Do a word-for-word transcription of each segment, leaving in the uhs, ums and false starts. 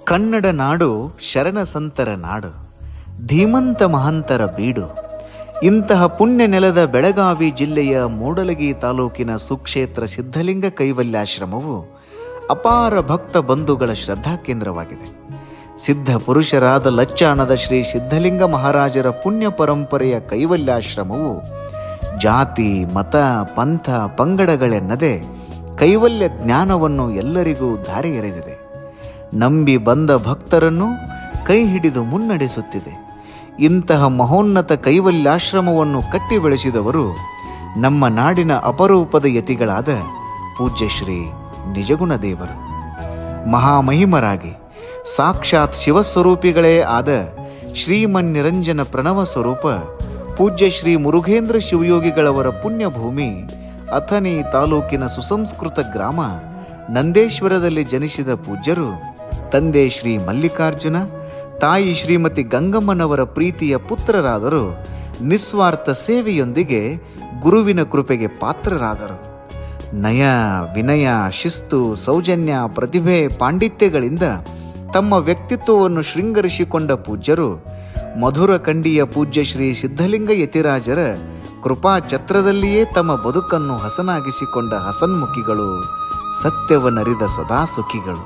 ಕನ್ನಡ ನಾಡು ಶರಣ ಸಂತರ ನಾಡು, ಧೀಮಂತ ಮಹಂತರ ಬೀಡು. ಇಂತಹ ಪುಣ್ಯ ನೆಲದ ಬೆಳಗಾವಿ ಜಿಲ್ಲೆಯ ಮೂಡಲಗಿ ತಾಲೂಕಿನ ಸುಕ್ಷೇತ್ರ ಸಿದ್ಧಲಿಂಗ ಕೈವಲ್ಯಾಶ್ರಮವು ಅಪಾರ ಭಕ್ತ ಬಂಧುಗಳ ಶ್ರದ್ಧಾ ಕೇಂದ್ರವಾಗಿದೆ. ಸಿದ್ಧ ಪುರುಷರಾದ ಲಚ್ಚಾಣದ ಶ್ರೀ ಸಿದ್ಧಲಿಂಗ ಮಹಾರಾಜರ ಪುಣ್ಯ ಪರಂಪರೆಯ ಕೈವಲ್ಯಾಶ್ರಮವು ಜಾತಿ, ಮತ, ಪಂಥ, ಪಂಗಡಗಳೆನ್ನದೆ ಕೈವಲ್ಯ ಜ್ಞಾನವನ್ನು ಎಲ್ಲರಿಗೂ ಧಾರೆ ಎರೆದಿದೆ. ನಂಬಿ ಬಂದ ಭಕ್ತರನ್ನು ಕೈ ಹಿಡಿದು ಮುನ್ನಡೆಸುತ್ತಿದೆ. ಇಂತಹ ಮಹೋನ್ನತ ಕೈವಲ್ಯಾಶ್ರಮವನ್ನು ಕಟ್ಟಿ ಬೆಳೆಸಿದವರು ನಮ್ಮ ನಾಡಿನ ಅಪರೂಪದ ಯತಿಗಳಾದ ಪೂಜ್ಯ ಶ್ರೀ ನಿಜಗುಣ ದೇವರು. ಮಹಾಮಹಿಮರಾಗಿ ಸಾಕ್ಷಾತ್ ಶಿವಸ್ವರೂಪಿಗಳೇ ಆದ ಶ್ರೀಮನ್ನಿರಂಜನ ಪ್ರಣವ ಸ್ವರೂಪ ಪೂಜ್ಯ ಶ್ರೀ ಮುರುಘೇಂದ್ರ ಶಿವಯೋಗಿಗಳವರ ಪುಣ್ಯಭೂಮಿ ಅಥಣಿ ತಾಲೂಕಿನ ಸುಸಂಸ್ಕೃತ ಗ್ರಾಮ ನಂದೇಶ್ವರದಲ್ಲಿ ಜನಿಸಿದ ಪೂಜ್ಯರು ತಂದೆ ಶ್ರೀ ಮಲ್ಲಿಕಾರ್ಜುನ, ತಾಯಿ ಶ್ರೀಮತಿ ಗಂಗಮ್ಮನವರ ಪ್ರೀತಿಯ ಪುತ್ರರಾದರು. ನಿಸ್ವಾರ್ಥ ಸೇವೆಯೊಂದಿಗೆ ಗುರುವಿನ ಕೃಪೆಗೆ ಪಾತ್ರರಾದರು. ನಯ, ವಿನಯ, ಶಿಸ್ತು, ಸೌಜನ್ಯ, ಪ್ರತಿಭೆ, ಪಾಂಡಿತ್ಯಗಳಿಂದ ತಮ್ಮ ವ್ಯಕ್ತಿತ್ವವನ್ನು ಶೃಂಗರಿಸಿಕೊಂಡ ಪೂಜ್ಯರು ಮಧುರ ಕಂಡಿಯ ಪೂಜ್ಯ ಶ್ರೀ ಸಿದ್ಧಲಿಂಗ ಯತಿರಾಜರ ಕೃಪಾ ಛತ್ರದಲ್ಲಿಯೇ ತಮ್ಮ ಬದುಕನ್ನು ಹಸನಾಗಿಸಿಕೊಂಡ ಹಸನ್ಮುಖಿಗಳು, ಸತ್ಯವನ್ನರಿದ ಸದಾ ಸುಖಿಗಳು.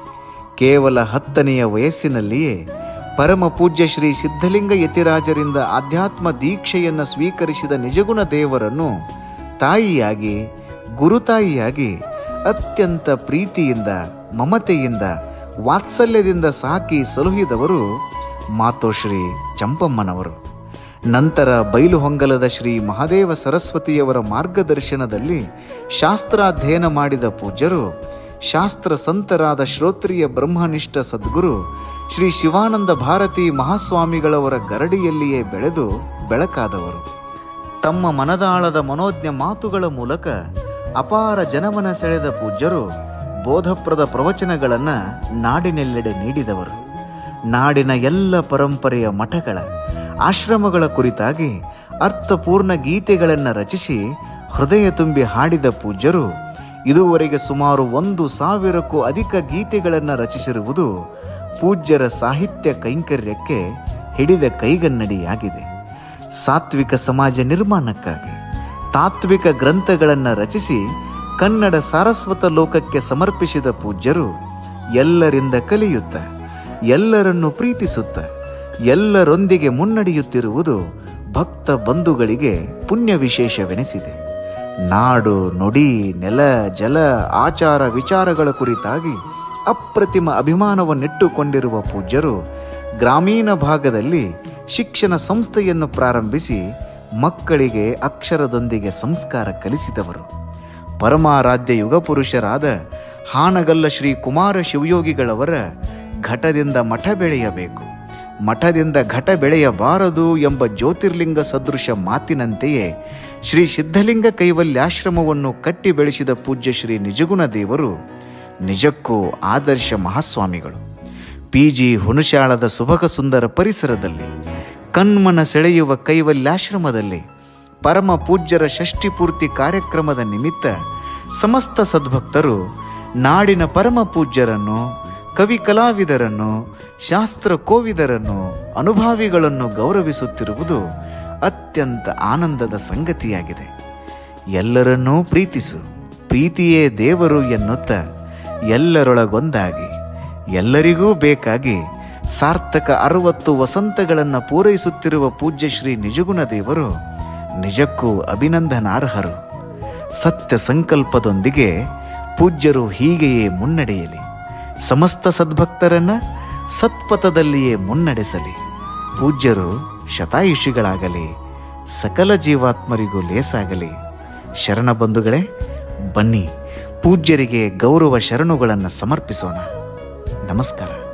ಕೇವಲ ಹತ್ತನೆಯ ವಯಸ್ಸಿನಲ್ಲಿಯೇ ಪರಮ ಪೂಜ್ಯ ಶ್ರೀ ಸಿದ್ಧಲಿಂಗ ಯತಿರಾಜರಿಂದ ಆಧ್ಯಾತ್ಮ ದೀಕ್ಷೆಯನ್ನು ಸ್ವೀಕರಿಸಿದ ನಿಜಗುಣ ದೇವರನ್ನು ತಾಯಿಯಾಗಿ, ಗುರುತಾಯಿಯಾಗಿ ಅತ್ಯಂತ ಪ್ರೀತಿಯಿಂದ, ಮಮತೆಯಿಂದ, ವಾತ್ಸಲ್ಯದಿಂದ ಸಾಕಿ ಸಲುಹಿದವರು ಮಾತೋಶ್ರೀ ಚಂಪಮ್ಮನವರು. ನಂತರ ಬೈಲುಹೊಂಗಲದ ಶ್ರೀ ಮಹಾದೇವ ಸರಸ್ವತಿಯವರ ಮಾರ್ಗದರ್ಶನದಲ್ಲಿ ಶಾಸ್ತ್ರಾಧ್ಯಯನ ಮಾಡಿದ ಪೂಜ್ಯರು ಶಾಸ್ತ್ರ ಸಂತರಾದ ಶ್ರೋತ್ರಿಯ ಬ್ರಹ್ಮನಿಷ್ಠ ಸದ್ಗುರು ಶ್ರೀ ಶಿವಾನಂದ ಭಾರತಿ ಮಹಾಸ್ವಾಮಿಗಳವರ ಗರಡಿಯಲ್ಲಿಯೇ ಬೆಳೆದು ಬೆಳಕಾದವರು. ತಮ್ಮ ಮನದಾಳದ ಮನೋಜ್ಞ ಮಾತುಗಳ ಮೂಲಕ ಅಪಾರ ಜನಮನ ಸೆಳೆದ ಪೂಜ್ಯರು ಬೋಧಪ್ರದ ಪ್ರವಚನಗಳನ್ನು ನಾಡಿನೆಲ್ಲೆಡೆ ನೀಡಿದವರು. ನಾಡಿನ ಎಲ್ಲ ಪರಂಪರೆಯ ಮಠಗಳ, ಆಶ್ರಮಗಳ ಕುರಿತಾಗಿ ಅರ್ಥಪೂರ್ಣ ಗೀತೆಗಳನ್ನು ರಚಿಸಿ ಹೃದಯ ತುಂಬಿ ಹಾಡಿದ ಪೂಜ್ಯರು ಇದುವರೆಗೆ ಸುಮಾರು ಒಂದು ಸಾವಿರಕ್ಕೂ ಅಧಿಕ ಗೀತೆಗಳನ್ನು ರಚಿಸಿರುವುದು ಪೂಜ್ಯರ ಸಾಹಿತ್ಯ ಕೈಂಕರ್ಯಕ್ಕೆ ಹಿಡಿದ ಕೈಗನ್ನಡಿಯಾಗಿದೆ. ಸಾತ್ವಿಕ ಸಮಾಜ ನಿರ್ಮಾಣಕ್ಕಾಗಿ ತಾತ್ವಿಕ ಗ್ರಂಥಗಳನ್ನು ರಚಿಸಿ ಕನ್ನಡ ಸಾರಸ್ವತ ಲೋಕಕ್ಕೆ ಸಮರ್ಪಿಸಿದ ಪೂಜ್ಯರು ಎಲ್ಲರಿಂದ ಕಲಿಯುತ್ತ, ಎಲ್ಲರನ್ನು ಪ್ರೀತಿಸುತ್ತ, ಎಲ್ಲರೊಂದಿಗೆ ಮುನ್ನಡೆಯುತ್ತಿರುವುದು ಭಕ್ತ ಬಂಧುಗಳಿಗೆ ಪುಣ್ಯ ವಿಶೇಷವೆನಿಸಿದೆ. ನಾಡು, ನುಡಿ, ನೆಲ, ಜಲ, ಆಚಾರ ವಿಚಾರಗಳ ಕುರಿತಾಗಿ ಅಪ್ರತಿಮ ಅಭಿಮಾನವನ್ನಿಟ್ಟುಕೊಂಡಿರುವ ಪೂಜ್ಯರು ಗ್ರಾಮೀಣ ಭಾಗದಲ್ಲಿ ಶಿಕ್ಷಣ ಸಂಸ್ಥೆಯನ್ನು ಪ್ರಾರಂಭಿಸಿ ಮಕ್ಕಳಿಗೆ ಅಕ್ಷರದೊಂದಿಗೆ ಸಂಸ್ಕಾರ ಕಲಿಸಿದವರು. ಪರಮಾರಾಧ್ಯ ಯುಗಪುರುಷರಾದ ಹಾನಗಲ್ಲ ಶ್ರೀ ಕುಮಾರ ಶಿವಯೋಗಿಗಳವರ ಘಟದಿಂದ ಮಠ ಬೆಳೆಯಬೇಕು, ಮಠದಿಂದ ಘಟ ಬೆಳೆಯಬಾರದು ಎಂಬ ಜ್ಯೋತಿರ್ಲಿಂಗ ಸದೃಶ ಮಾತಿನಂತೆಯೇ ಶ್ರೀ ಸಿದ್ಧಲಿಂಗ ಕೈವಲ್ಯಾಶ್ರಮವನ್ನು ಕಟ್ಟಿ ಬೆಳೆಸಿದ ಪೂಜ್ಯ ಶ್ರೀ ನಿಜಗುಣ ದೇವರು ನಿಜಕ್ಕೂ ಆದರ್ಶ ಮಹಾಸ್ವಾಮಿಗಳು. ಪಿ ಜಿ ಹುಣಸಾಳದ ಸುಭಗ ಸುಂದರ ಪರಿಸರದಲ್ಲಿ ಕಣ್ಮನ ಸೆಳೆಯುವ ಕೈವಲ್ಯಾಶ್ರಮದಲ್ಲಿ ಪರಮ ಪೂಜ್ಯರ ಷಷ್ಠಿ ಪೂರ್ತಿ ಕಾರ್ಯಕ್ರಮದ ನಿಮಿತ್ತ ಸಮಸ್ತ ಸದ್ಭಕ್ತರು ನಾಡಿನ ಪರಮ ಪೂಜ್ಯರನ್ನು, ಕವಿ ಕಲಾವಿದರನ್ನು, ಶಾಸ್ತ್ರ ಕೋವಿದರನ್ನು, ಅನುಭಾವಿಗಳನ್ನು ಗೌರವಿಸುತ್ತಿರುವುದು ಅತ್ಯಂತ ಆನಂದದ ಸಂಗತಿಯಾಗಿದೆ. ಎಲ್ಲರನ್ನೂ ಪ್ರೀತಿಸು, ಪ್ರೀತಿಯೇ ದೇವರು ಎನ್ನುತ್ತ ಎಲ್ಲರೊಳಗೊಂದಾಗಿ ಎಲ್ಲರಿಗೂ ಬೇಕಾಗಿ ಸಾರ್ಥಕ ಅರವತ್ತು ವಸಂತಗಳನ್ನು ಪೂರೈಸುತ್ತಿರುವ ಪೂಜ್ಯ ಶ್ರೀ ನಿಜಗುಣ ದೇವರು ನಿಜಕ್ಕೂ ಅಭಿನಂದನಾರ್ಹರು. ಸತ್ಯ ಸಂಕಲ್ಪದೊಂದಿಗೆ ಪೂಜ್ಯರು ಹೀಗೆಯೇ ಮುನ್ನಡೆಯಲಿ, ಸಮಸ್ತ ಸದ್ಭಕ್ತರನ್ನ ಸತ್ಪಥದಲ್ಲಿಯೇ ಮುನ್ನಡೆಸಲಿ. ಪೂಜ್ಯರು ಶತಾಯುಷಿಗಳಾಗಲಿ, ಸಕಲ ಜೀವಾತ್ಮರಿಗೂ ಲೇಸಾಗಲಿ. ಶರಣ ಬಂಧುಗಳೇ, ಬನ್ನಿ ಪೂಜ್ಯರಿಗೆ ಗೌರವ ಶರಣುಗಳನ್ನು ಸಮರ್ಪಿಸೋಣ. ನಮಸ್ಕಾರ.